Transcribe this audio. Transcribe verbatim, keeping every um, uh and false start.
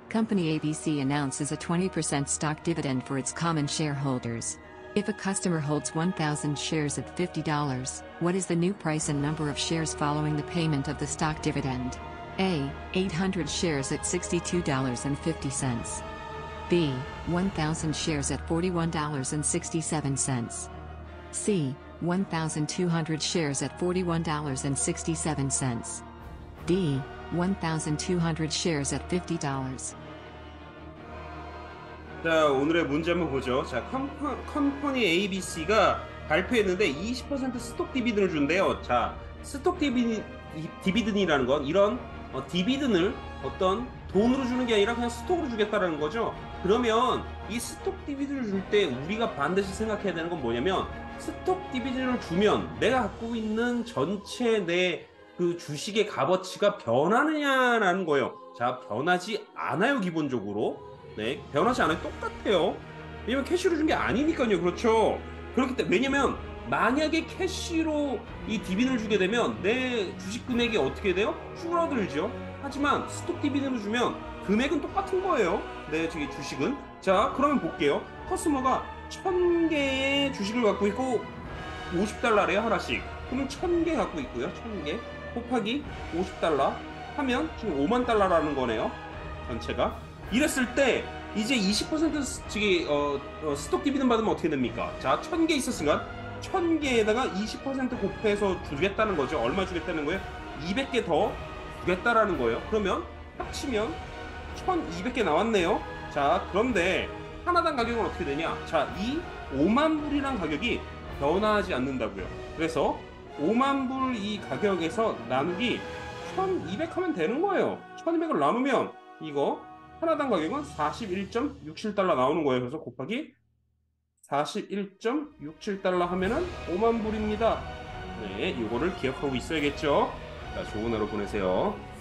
Company A B C announces a twenty percent stock dividend for its common shareholders. If a customer holds one thousand shares at fifty dollars, what is the new price and number of shares following the payment of the stock dividend? A. eight hundred shares at sixty-two dollars and fifty cents. B. one thousand shares at forty-one dollars and sixty-seven cents. C. one thousand two hundred shares at forty-one dollars and sixty-seven cents. D. one thousand two hundred shares at fifty dollars. 자, 오늘의 문제 한번 보죠. 자, 컴퍼, 컴퍼니 에이비씨가 발표했는데 이십 퍼센트 스톡 디비든을 준대요. 자, 스톡 디비든, 디비든이라는 건 이런 어, 디비든을 어떤 돈으로 주는 게 아니라 그냥 스톡으로 주겠다라는 거죠. 그러면 이 스톡 디비든을 줄 때 우리가 반드시 생각해야 되는 건 뭐냐면, 스톡 디비든을 주면 내가 갖고 있는 전체 내 그 주식의 값어치가 변하느냐라는 거예요. 자, 변하지 않아요, 기본적으로. 네, 변하지 않아요. 똑같아요. 왜냐면 캐시로 준 게 아니니까요. 그렇죠. 그렇기 때문에, 왜냐면 만약에 캐시로 이 디비든을 주게 되면 내 주식 금액이 어떻게 돼요? 줄어들죠. 하지만 스톡 디비든을 주면 금액은 똑같은 거예요. 내 저기 주식은. 자, 그러면 볼게요. 커스터머가 천 개의 주식을 갖고 있고 오십 달러래요, 하나씩. 그러면 천 개 갖고 있고요. 천 개 곱하기 오십 달러 하면 지금 오만 달러라는 거네요. 전체가. 이랬을 때 이제 이십 퍼센트 저기 어, 어, 스톡 디비든 받으면 어떻게 됩니까? 자, 천 개 있었으니까 천 개에다가 이십 퍼센트 곱해서 주겠다는 거죠. 얼마 주겠다는 거예요? 이백 개 더 주겠다라는 거예요. 그러면 합치면 천이백 개 나왔네요. 자, 그런데 하나당 가격은 어떻게 되냐? 자, 이 오만 불이란 가격이 변화하지 않는다고요. 그래서 오만 불 이 가격에서 나누기 천이백 하면 되는 거예요. 천이백을 나누면 이거 하나당 가격은 사십일 점 육칠 달러 나오는 거예요. 그래서 곱하기 사십일 점 육칠 달러 하면은 오만 불입니다. 네, 이거를 기억하고 있어야겠죠. 자, 좋은 하루 보내세요.